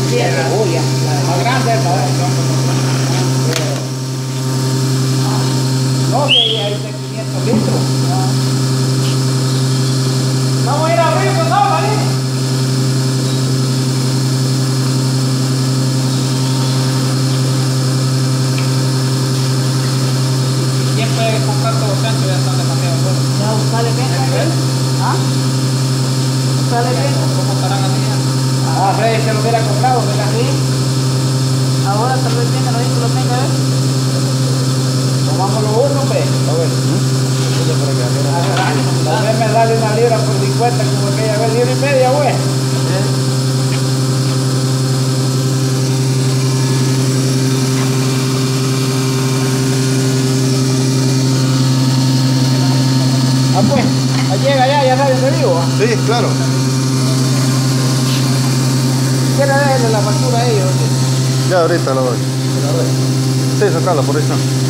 Uy, ya. La más grande es no, que hay de 500 litros. Vamos a ir a abrir, pues no, ¿vale? ¿Quién puede comprar todo chancho? Ya están demasiado buenos. Ya, sale bien, ¿ah? Sale bien. ¿Cómo estarán así? Ah, Freddy se lo hubiera comprado, ¿verdad? Sí. Ahora tal vez bien, lo dice, lo tenga, ¿ves? Tomámoslo uno, hombre. A ver. Tal vez me sale una libra por 50, como aquella vez, libra y media, güey. Ah, pues, ahí llega ya sabe dónde vivo. Sí, claro. ¿Quiere darle la factura a ellos? Ya ahorita lo doy. Sí, sacala por ahí está.